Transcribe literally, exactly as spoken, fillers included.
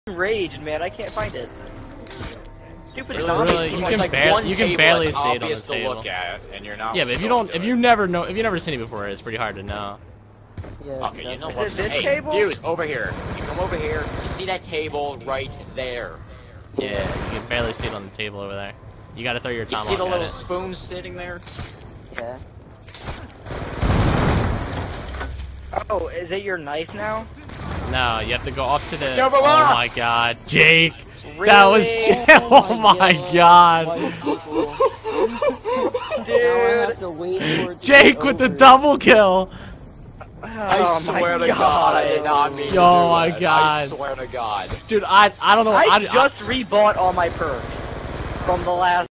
Rage, man. I can't find it. Stupid Really, zombie. really, you Like, can like barely, one you can table barely that's see it on the obvious to table. look at, and you're not Yeah, but if you going don't, to if it. you never know, if you never seen it before, it's pretty hard to know. Yeah, Okay, you know Is what? it this hey, table? Fuse, over here. You come over here. You see that table right there? Yeah, you can barely see it on the table over there. You gotta throw your You tomahawk see the at little it. spoon sitting there? Yeah. Oh, is it your knife now? No, you have to go up to the. Jump Oh him off! my God, Jake! Really? That was. Oh my God! Now I Dude. have to wait for it to Jake be with the over. double kill! I Oh swear my to God, I did not mean to Oh do my that. God. I swear to God. Dude, I I don't know. I I, just rebought all my perks from the last